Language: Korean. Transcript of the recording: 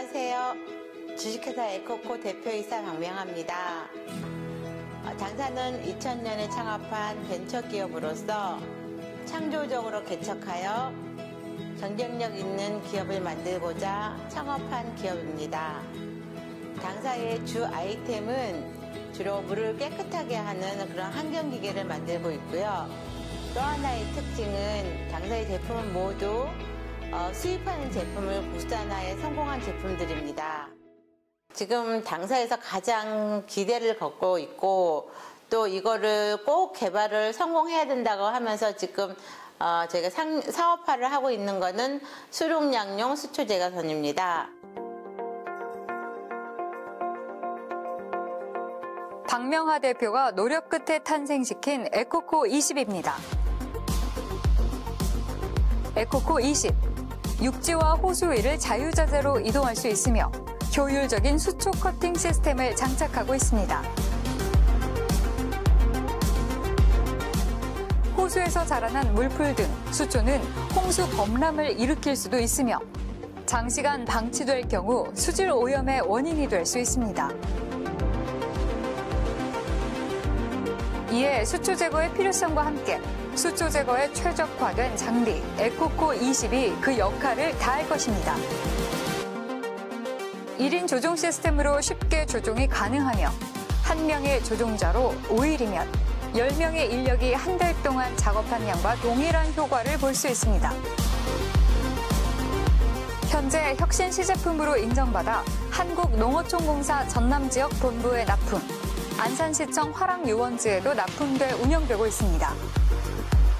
안녕하세요. 주식회사 에코코 대표이사 박명아입니다. 당사는 2000년에 창업한 벤처기업으로서 창조적으로 개척하여 경쟁력 있는 기업을 만들고자 창업한 기업입니다. 당사의 주 아이템은 주로 물을 깨끗하게 하는 그런 환경기계를 만들고 있고요. 또 하나의 특징은 당사의 제품은 모두 수입하는 제품을 국산화에 성공한 제품들입니다. 지금 당사에서 가장 기대를 걷고 있고 또 이거를 꼭 개발을 성공해야 된다고 하면서 지금 저희가 사업화를 하고 있는 거는 수륙양용 수초제거선입니다. 박명하 대표가 노력 끝에 탄생시킨 에코코 20입니다. 에코코 20. 육지와 호수 위를 자유자재로 이동할 수 있으며 효율적인 수초 커팅 시스템을 장착하고 있습니다. 호수에서 자라난 물풀 등 수초는 홍수 범람을 일으킬 수도 있으며 장시간 방치될 경우 수질 오염의 원인이 될 수 있습니다. 이에 수초 제거의 필요성과 함께 수초 제거에 최적화된 장비 에코코 20이 그 역할을 다할 것입니다. 1인 조종 시스템으로 쉽게 조종이 가능하며 1명의 조종자로 5일이면 10명의 인력이 한 달 동안 작업한 양과 동일한 효과를 볼 수 있습니다. 현재 혁신 시제품으로 인정받아 한국농어촌공사 전남지역 본부에 납품, 안산시청 화랑유원지에도 납품돼 운영되고 있습니다.